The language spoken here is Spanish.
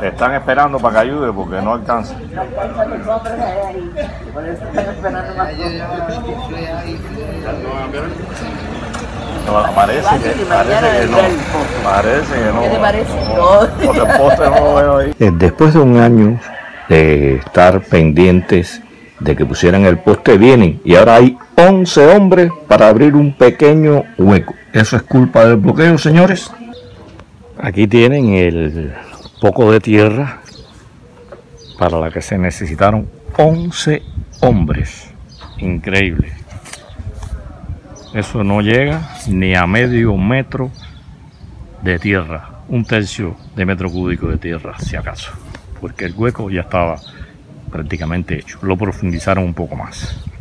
están esperando para que ayude porque no alcanza. No alcanza los hombres ahí. Por eso están esperando más cosas. No, parece que no. Parece que no. ¿Qué te parece? Porque el poste no lo veo ahí. Después de un año de estar pendientes de que pusieran el poste, vienen y ahora hay 11 hombres para abrir un pequeño hueco. ¿Eso es culpa del bloqueo, señores? Aquí tienen el poco de tierra para la que se necesitaron 11 hombres. Increíble. Eso no llega ni a medio metro de tierra, 1/3 de metro cúbico de tierra, si acaso, porque el hueco ya estaba prácticamente hecho. Lo profundizaron un poco más.